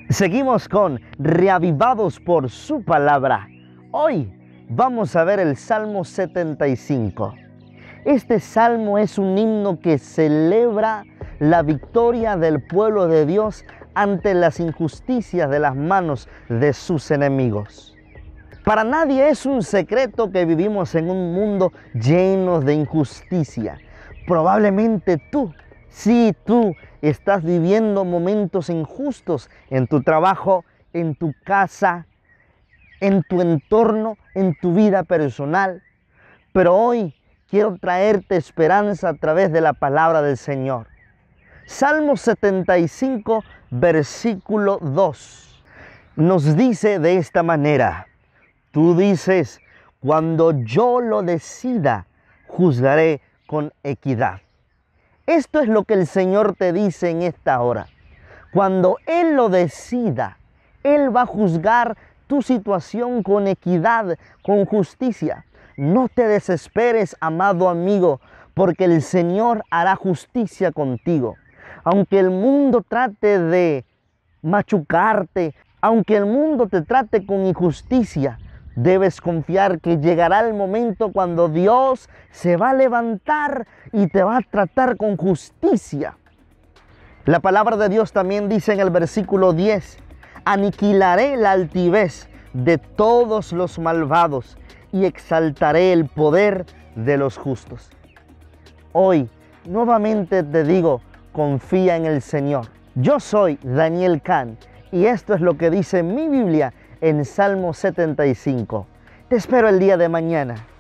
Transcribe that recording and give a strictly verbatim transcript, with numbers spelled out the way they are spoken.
Seguimos con Reavivados por su palabra. Hoy vamos a ver el Salmo setenta y cinco. Este salmo es un himno que celebra la victoria del pueblo de Dios ante las injusticias de las manos de sus enemigos. Para nadie es un secreto que vivimos en un mundo lleno de injusticia. Probablemente tú, sí, tú estás viviendo momentos injustos en tu trabajo, en tu casa, en tu entorno, en tu vida personal. Pero hoy quiero traerte esperanza a través de la palabra del Señor. Salmo setenta y cinco, versículo dos, nos dice de esta manera: tú dices, cuando yo lo decida, juzgaré con equidad. Esto es lo que el Señor te dice en esta hora. Cuando Él lo decida, Él va a juzgar tu situación con equidad, con justicia. No te desesperes, amado amigo, porque el Señor hará justicia contigo. Aunque el mundo trate de machucarte, aunque el mundo te trate con injusticia, debes confiar que llegará el momento cuando Dios se va a levantar y te va a tratar con justicia. La palabra de Dios también dice en el versículo diez: aniquilaré la altivez de todos los malvados y exaltaré el poder de los justos. Hoy, nuevamente te digo, confía en el Señor. Yo soy Daniel Can y esto es lo que dice mi Biblia en Salmo setenta y cinco. Te espero el día de mañana.